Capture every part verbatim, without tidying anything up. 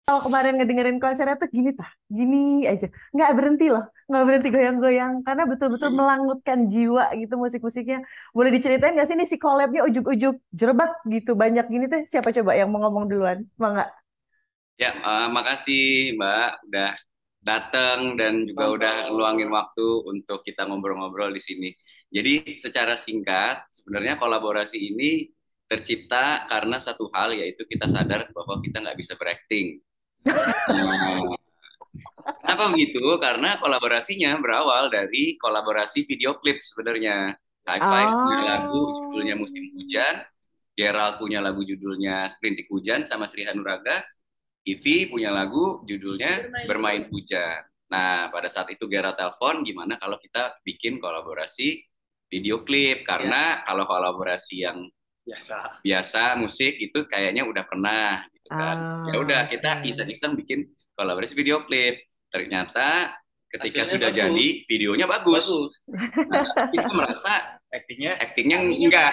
Kalau kemarin ngedengerin konsernya tuh gini tah, gini aja, nggak berhenti loh, nggak berhenti goyang-goyang karena betul-betul melangutkan jiwa gitu musik-musiknya. Boleh diceritain nggak sih nih si collabnya ujuk-ujuk jerebak gitu banyak gini teh? Siapa coba yang mau ngomong duluan? Mangga. Ya, eh, makasih Mbak udah datang dan juga udah ngeluangin waktu untuk kita ngobrol-ngobrol di sini. Jadi secara singkat, sebenarnya kolaborasi ini tercipta karena satu hal yaitu kita sadar bahwa kita nggak bisa berakting. Nah, kenapa begitu? Karena kolaborasinya berawal dari kolaborasi video klip sebenarnya. High Five punya lagu judulnya Oh, Musim Hujan, Gerald punya lagu judulnya Sprintik Hujan sama Sri Hanuraga, Ivy punya lagu judulnya Bermain, Bermain Hujan. Nah, pada saat itu Gerald telepon, gimana kalau kita bikin kolaborasi video klip? Karena ya, kalau kolaborasi yang biasa biasa musik itu kayaknya udah pernah gitu kan. Ya udah ah, kita oke. iseng-iseng bikin kolaborasi video klip. Ternyata ketika Hasilnya sudah bagus. jadi videonya bagus. Bagus. Nah, kita merasa Aktingnya aktingnya enggak.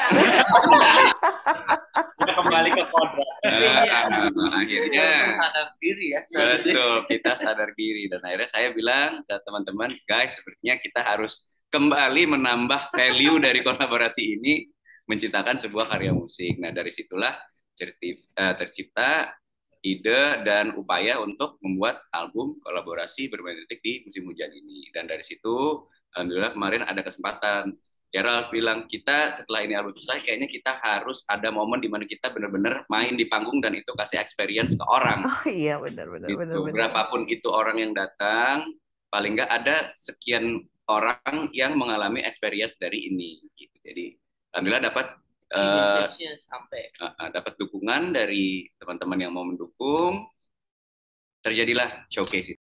kita kembali ke kodrat. Nah, akhirnya Sadar diri ya. betul, kita sadar diri dan akhirnya saya bilang ke teman-teman, guys, sepertinya kita harus kembali menambah value dari kolaborasi ini, menciptakan sebuah karya musik. Nah, dari situlah certi- eh, tercipta ide dan upaya untuk membuat album kolaborasi bermain detik di musim hujan ini. Dan dari situ, alhamdulillah kemarin ada kesempatan. Gerald bilang kita setelah ini album selesai, kayaknya kita harus ada momen di mana kita benar-benar main di panggung dan itu kasih experience ke orang Oh iya benar benar benar gitu. benar. Berapapun itu orang yang datang, paling nggak ada sekian orang yang mengalami experience dari ini. Gitu. Jadi alhamdulillah dapat uh, sampai uh, dapat dukungan dari teman-teman yang mau mendukung. Terjadilah showcase itu.